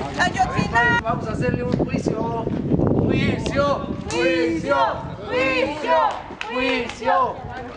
¡Ayotzinapa! Vamos a hacerle un juicio. ¡Juicio! ¡Juicio! ¡Juicio! ¡Juicio!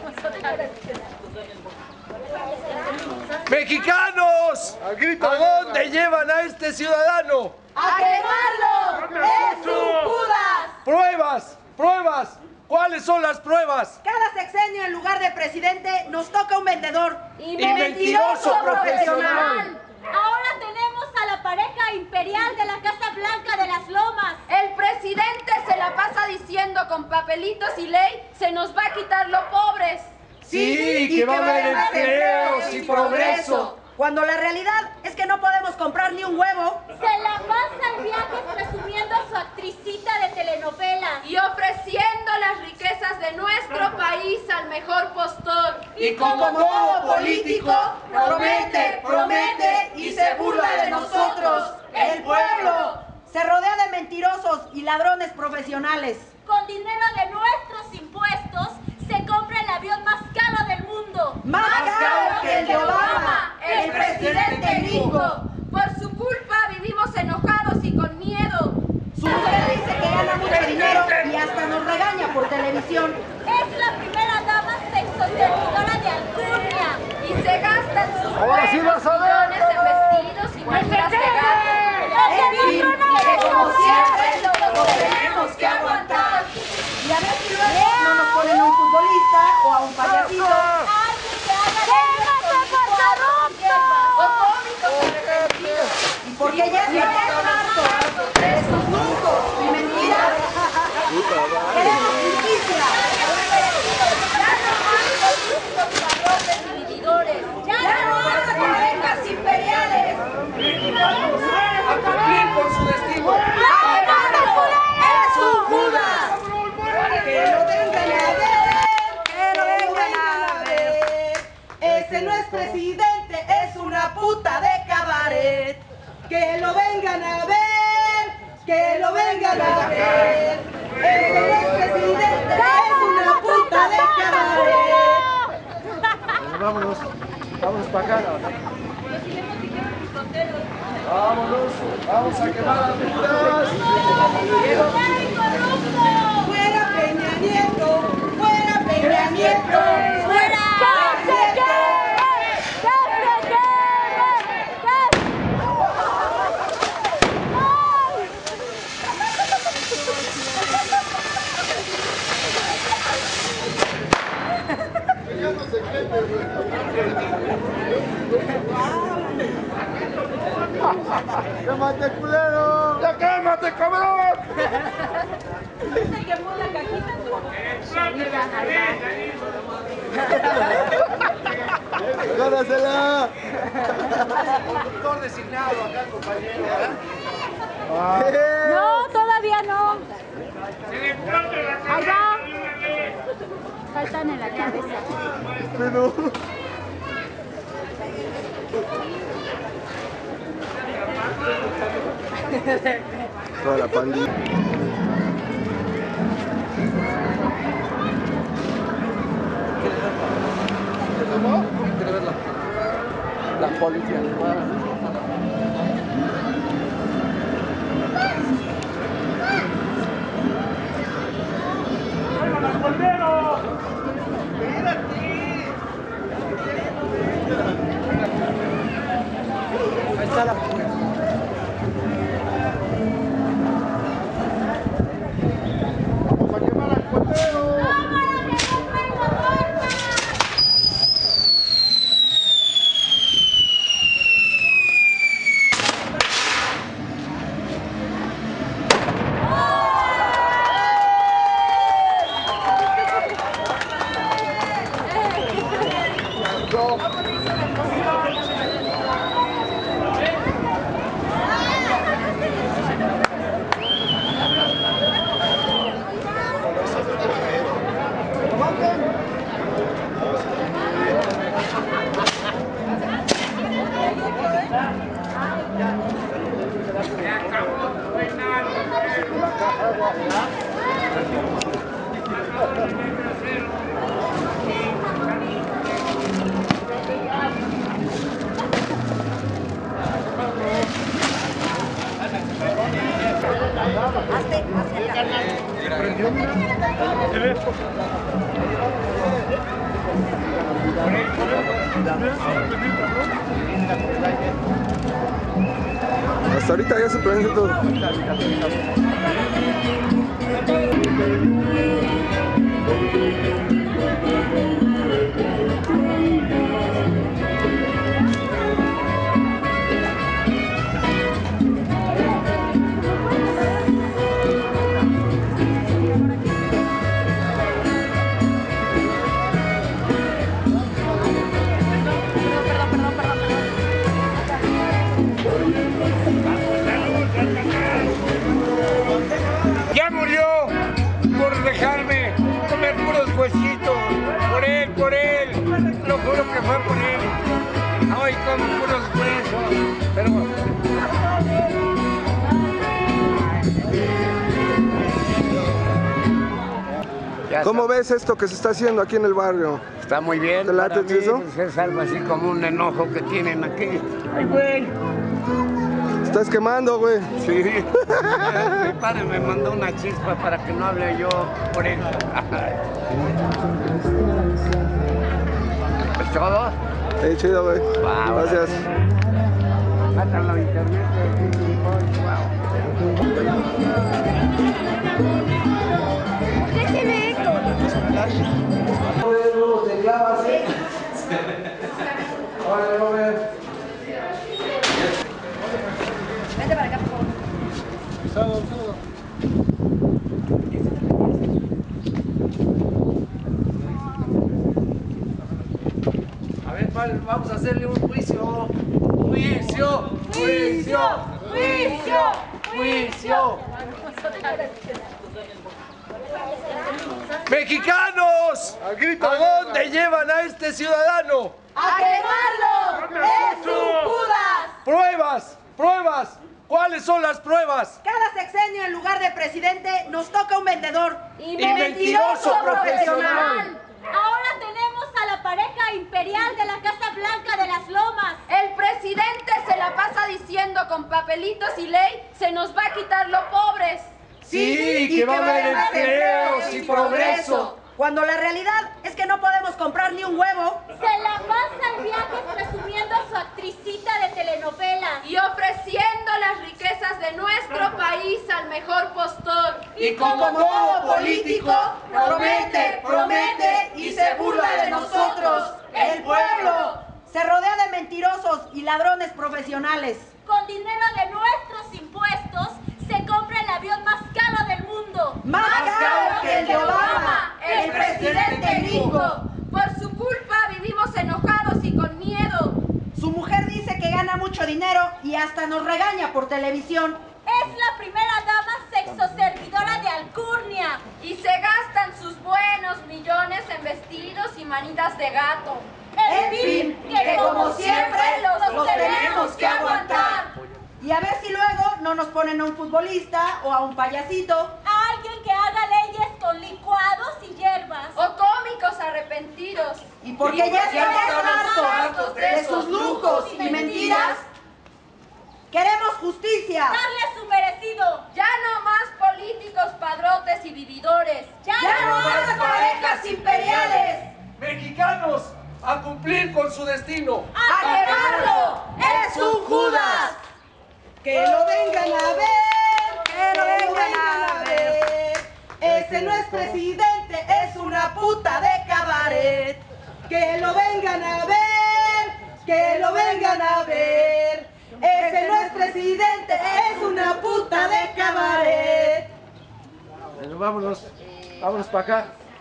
¡Mexicanos! ¿A dónde llevan a este ciudadano? ¡A quemarlo! ¡Es un Judas! ¡Pruebas! ¡Pruebas! ¿Cuáles son las pruebas? Cada sexenio en lugar de presidente nos toca un vendedor. Y mentiroso profesional. Ahora tenemos a la pareja imperial de la Casa Blanca de las Lomas. El presidente se la pasa diciendo con papelitos y ley se nos va a quitar los pobres. Sí, que va a haber empleos y progreso. Cuando la realidad es que no podemos comprar ni un huevo. Se la pasa el viaje presumiendo a su actricita de telenovelas. Y ofreciendo las riquezas de nuestro país al mejor postor. Y como todo político, promete, promete y se burla de nosotros, el pueblo. Se rodea de mentirosos y ladrones profesionales. Con dinero de nuestros impuestos se compra el avión más caro del mundo. Más caro que el de Obama, el presidente gringo. Por su culpa vivimos enojados y con miedo. Su mujer dice que gana mucho dinero y hasta nos regaña por televisión. Es la primera dama sexoservidora de alcurnia. Y se gastan sus Ahora sí vas a ver. millones en vestidos y muestras de gato. En fin, que como siempre, nos tenemos que aguantar. Y a ver si luego no nos ponen a un futbolista o a un payasito. Alguien que haga O cómicos arrepentidos. Y porque ya estamos hartos de sus lujos y mentiras. Queremos justicia. Ya no más parejas imperiales. ¡A cumplir con su destino! ¡A quemarlo! ¡Es un Judas! ¡Que lo vengan a ver! ¡Que lo vengan a ver! Ese no es presidente, es una puta de cabaret. ¡Que lo vengan a ver! ¡Que lo vengan a ver! Ese no es presidente, es una puta de cabaret. Vámonos, vámonos para acá. Vámonos, vamos a quemar a las mentiras. ¡Fuera Peña Nieto! ¡Fuera Peña Nieto! ¡Fuera! ¡Quémate, culero! ¡Ya quémate, cabrón! Se quemó la cajita. ¡Agárrasela! Conductor designado acá, compañero. No, todavía no. Ahí va. Faltan en la cabeza. Pero... Toda la pandilla. ¿Quiere ver la policía? Ahí está la... ¡Vamos a quemar al portero! Hasta ahorita ya se prende todo. ¡Ya murió! Por dejarme comer puros huesitos. Por él. Lo juro que fue por él. Hoy como puros huesos. Pero... ¿Cómo ves esto que se está haciendo aquí en el barrio? Está muy bien. ¿Te late para mí, eso? pues, es algo así como un enojo que tienen aquí. ¡Ay, güey! Estás quemando, güey. Sí. Mi padre me mandó una chispa para que no hable yo por él. ¿Es todo? Sí, chido, güey. Wow, Gracias. Mátalo a internet. Vente para acá, por favor. A ver, padre, vamos a hacerle un juicio. ¡Mexicanos! ¿A dónde llevan a este ciudadano? ¡A quemarlo! ¡Es un Judas! ¡Pruebas! ¿Cuáles son las pruebas? Cada sexenio en lugar de presidente nos toca un vendedor. Y mentiroso profesional. Ahora tenemos a la pareja imperial de la Casa Blanca de las Lomas. El presidente se la pasa diciendo con papelitos y ley se nos va a quitar lo pobres. Sí, que va a haber empleos y progreso. Cuando la realidad es que no podemos comprar ni un huevo. Se la pasa en viajes presumiendo a su actricita de telenovelas. Y ofreciendo las riquezas de nuestro país al mejor postor. Y como todo político, promete y se burla de nosotros, el pueblo. Se rodea de mentirosos y ladrones profesionales. Con dinero de nuestros impuestos se compra el avión más caro del mundo. Más caro que el de Obama, el presidente gringo. Por su culpa vivimos enojados y con miedo. Su mujer dice que gana mucho dinero y hasta nos regaña por televisión. Es la primera dama sexoservidora de Alcurnia. Y se gastan sus buenos millones en vestidos y manitas de gato. En fin, que como siempre los tenemos que aguantar. Y a ver si luego no nos ponen a un futbolista o a un payasito. A alguien que haga leyes con licuados y hierbas. O cómicos arrepentidos. Y porque ya estamos hartos de sus lujos y mentiras, queremos justicia. Darle su merecido. Ya no más políticos padrotes y vividores. Ya no más parejas imperiales. ¡Mexicanos! ¡A cumplir con su destino! ¡A quemarlo! ¡Es un Judas! Que lo vengan a ver, que lo vengan a ver. Ese no es presidente, es una puta de cabaret. Que lo vengan a ver, que lo vengan a ver. Ese no es presidente, es una puta de cabaret. Bueno, vámonos para acá.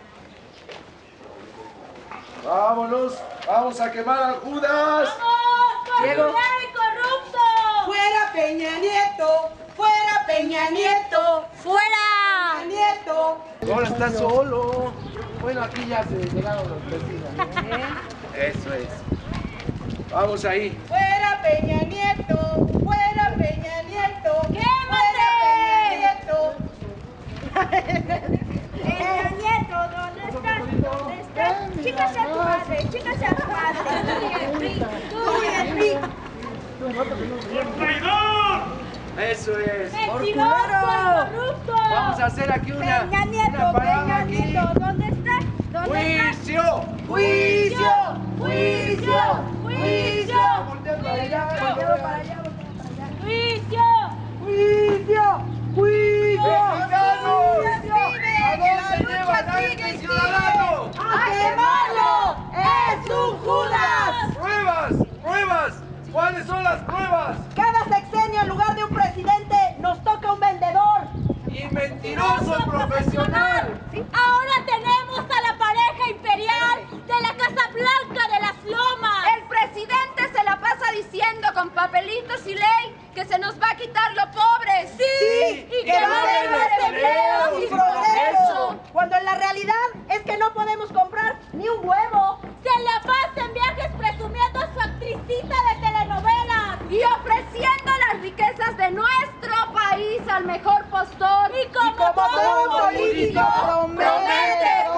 Vamos a quemar al Judas. ¡Vamos! Diego. ¡Corrupto y corrupto! Fuera Peña Nieto, fuera Peña Nieto, ¡Fuera! Peña Nieto. Ahora está solo. Bueno, aquí ya se llegaron los vecinos. Eso es. Vamos ahí. Fuera Peña Nieto, fuera Peña Nieto. ¡Quémate! Fuera Peña Nieto. Peña Nieto, ¿dónde estás? ¿Dónde estás? Chicas a tu madre, chicas a tu madre. Tú y el PRI. Eso Eso es. ¡Mentiroso y corrupto! Vamos a hacer aquí una parada aquí. ¿Dónde está? ¡Juicio! ¡Juicio! ¡Juicio! ¡Juicio! Voltea para allá. ¡Juicio! ¡Juicio! ¡Juicio! ¡Mexicanos! ¡Vive! ¿A dónde llevan a este ciudadano? ¡A quemarlo! ¡Es un Judas! ¡Pruebas! ¡Pruebas! ¿Cuáles son las pruebas? Cada sexenio en lugar de un presidente nos toca un vendedor. Y mentiroso profesional. Ahora tenemos a la pareja imperial de la Casa Blanca de las Lomas. El presidente se la pasa diciendo con papelitos y ley que se nos va a quitar lo pobres. Sí, y que va a haber más empleos y progreso. Cuando en la realidad es que no podemos comprar ni un huevo. Se la pasa en viajes presumiendo a su actricita de telenovelas. Y ofreciendo las riquezas de nuestro país al mejor postor. Y como todo político promete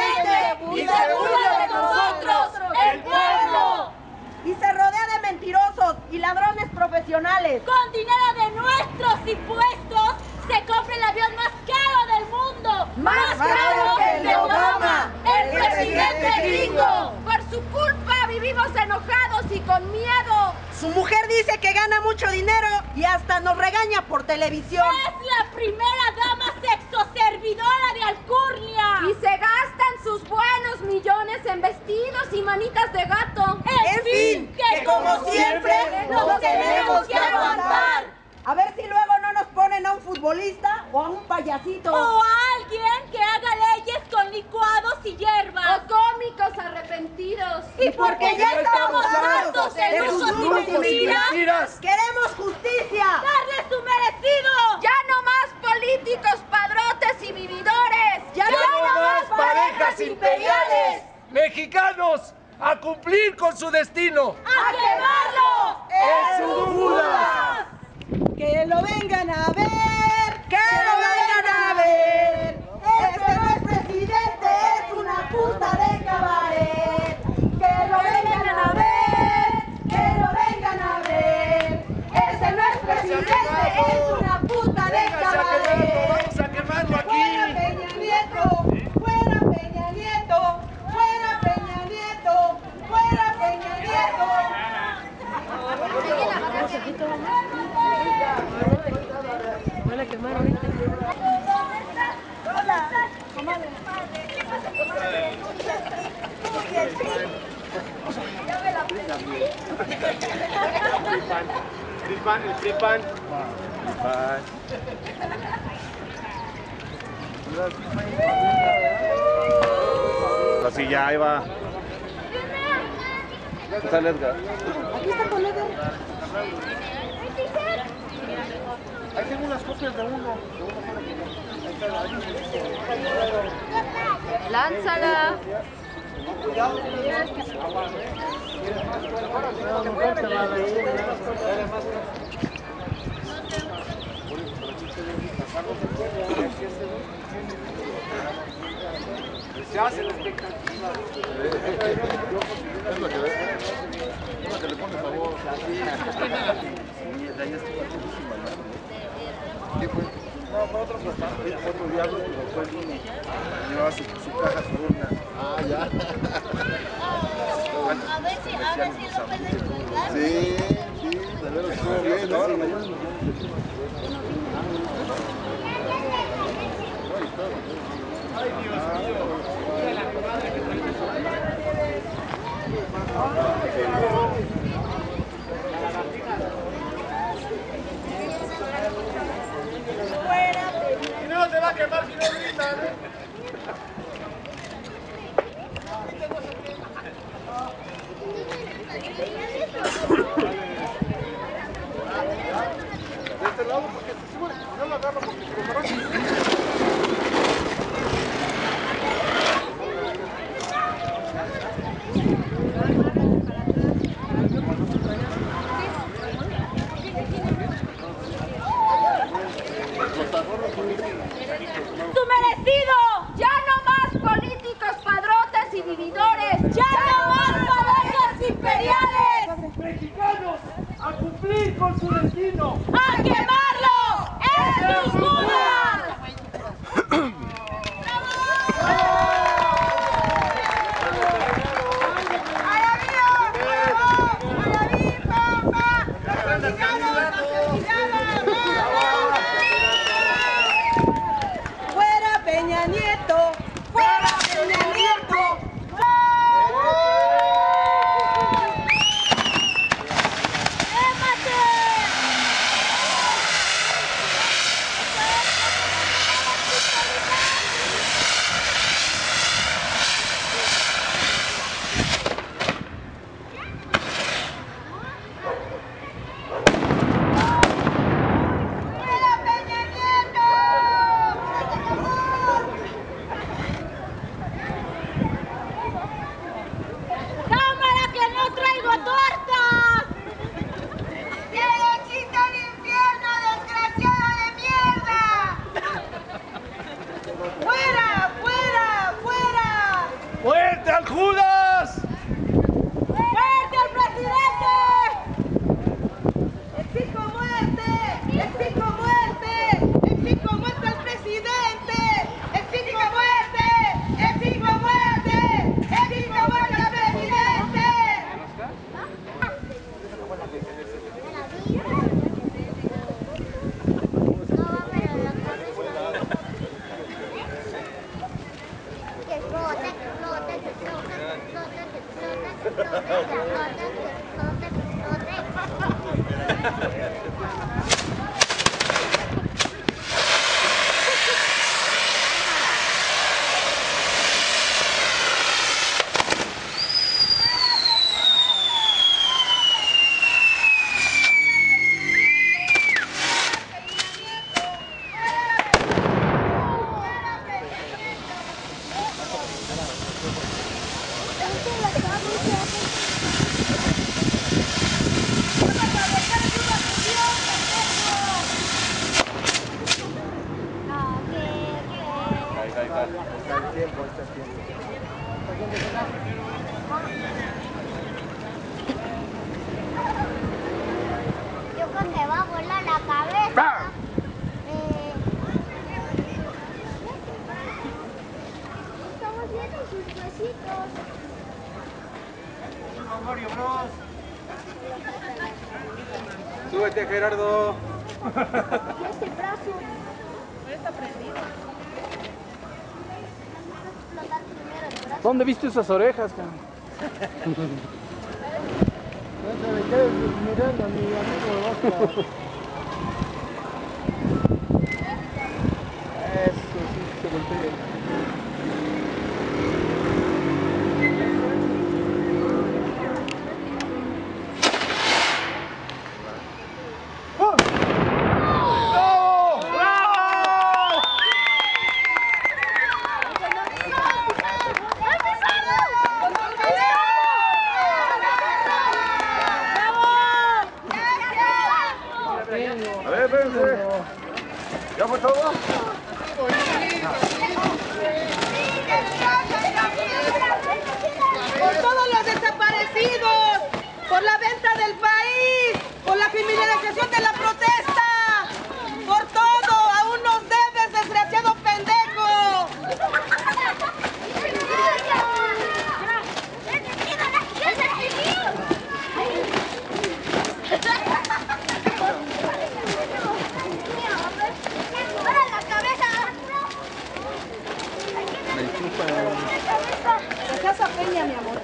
y se burla de nosotros, el pueblo. Y se rodea de mentirosos y ladrones profesionales. Con dinero de nuestros impuestos se compra el avión más caro del mundo. Más caro que el de Obama, el presidente gringo. Por su culpa vivimos enojados y con miedo. Su mujer dice que gana mucho dinero y hasta nos regaña por televisión. Es la primera dama sexoservidora de Alcurnia. Y se gastan sus buenos millones en vestidos y manitas de gato. En fin, que como siempre nos tenemos que aguantar. A ver si luego no nos ponen a un futbolista o a un payasito. O a alguien que haga leyes con licuados y hierbas. O cómicos arrepentidos. Y porque ya estamos hartos de lujos y mentiras, queremos justicia. ¡Darle su merecido! Ya no más políticos, padrotes y vividores. Ya no más parejas imperiales. Mexicanos, a cumplir con su destino. ¡A quemarlo! ¡Es un Judas! Que lo vengan a ver, que lo vengan a ver. Este no es presidente, es una puta de cabaret. Que lo vengan a ver, que lo vengan a ver. Este no es presidente, es una puta de cabaret. Vamos a quemarlo aquí. Fuera Peña Nieto, fuera Peña Nieto, fuera Peña Nieto, fuera Peña Nieto. Van a quemar ahorita. Hola. El tripan. Así ya, ahí va. ¿Qué tal, Edgar? Aquí está con Edgar. Ahí tengo unas copias de uno. Lánzala. Se hace el espectáculo. Es lo que le pone sabor. ¿Qué fue? No, fue otro tratante. Fue otro diablo, pero fue el niño. Llevaba su caja, su urna. Ah, ya. A ver si lo pueden encontrar. Sí, de veras estuvo bien. Toda la mañana. Ay, Dios mío. La comadre que trae su y no se va a quemar si no gritan. De este lado, porque si no lo agarro, porque se lo agarro. ¡Tu merecido! Ya no más políticos, padrotes y vividores. ¡Ya no más parejas imperiales! Mexicanos, a cumplir con su destino. ¡A quemarlo! Yo creo que va a volar la cabeza. Estamos viendo sus huesitos. Mario Bros. Súbete, Gerardo. Y este brazo. Está prendido. Vamos a explotar primero el brazo. ¿Dónde viste esas orejas, cabrón? No te me quedes mirando a mi amigo Oscar. Eso sí, se voltea. A ver, espérense. ¿Ya fue todo? Por todos los desaparecidos, por la venta del país, por la criminalización de la protesta, por todo, aún nos debes, desgraciado pendejo. Casa Peña, mi amor.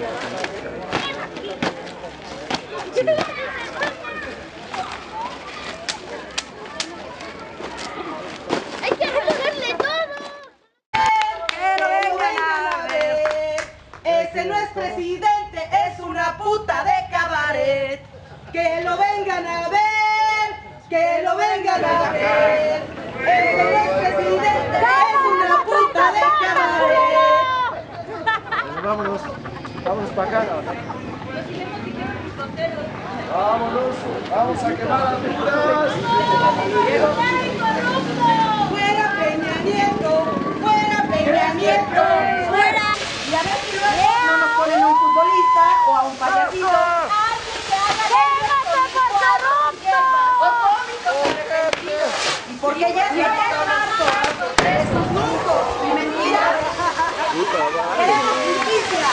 Hay que recogerle todo. Que lo vengan a ver. Ese no es presidente, es una puta de cabaret. Que lo vengan a ver, que lo vengan a ver. Ese no es presidente, es una puta de cabaret. Vámonos, vámonos para acá. Vámonos, vamos a quemar las putas. Fuera Peña Nieto, fuera Peña Nieto, fuera. Y a ver si luego no nos ponen a un futbolista o a un payasito. O cómicos arrepentidos. Y porque ya estoy harto de sus mitos y mentiras. Queremos justicia.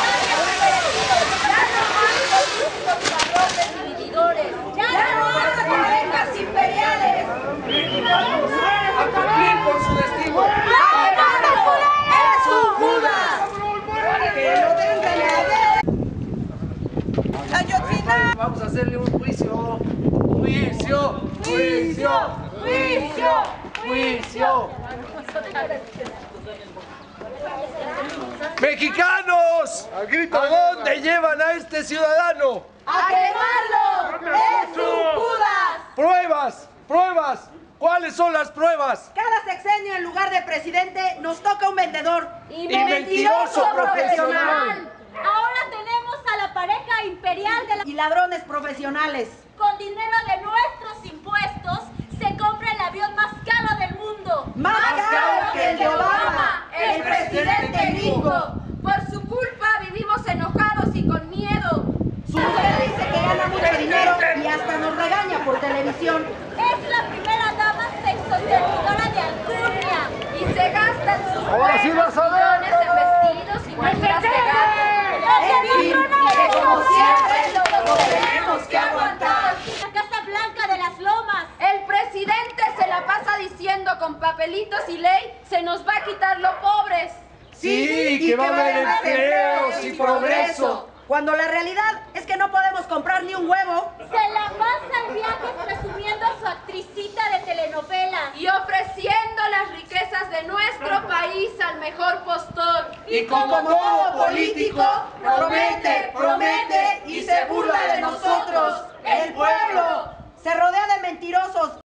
Ya no más monarcas imperiales. A cumplir con su destino. ¡Es un Judas! ¡Que lo vengan a ver! ¡Ayotzinapa! Vamos a hacerle un juicio. Juicio, juicio, juicio, juicio. ¡Mexicanos! ¿A dónde llevan a este ciudadano? ¡A quemarlo! ¡Es un Judas! ¡Pruebas! ¡Pruebas! ¿Cuáles son las pruebas? Cada sexenio en lugar de presidente nos toca un vendedor. Y mentiroso profesional. Ahora tenemos a la pareja imperial de la... Y ladrones profesionales. Con dinero de nuestros impuestos se compra el avión más caro del mundo. Más caro que el de Obama, el presidente gringo. Por su culpa vivimos enojados y con miedo. Usted dice que gana mucho dinero y hasta nos regaña por televisión. Es la primera dama sexoservidora de Alcurnia. Y se gastan sus Ahora sí vas a ver. millones en vestidos y muestras de gato. En fin, que como siempre nos tenemos que aguantar. La Casa Blanca de las Lomas. El presidente se la pasa diciendo con papelitos y ley se nos va a quitar lo pobres. Sí, que va a haber empleos y progreso. Cuando la realidad es que no podemos comprar ni un huevo. Se la pasa en viajes presumiendo como todo político, promete, promete.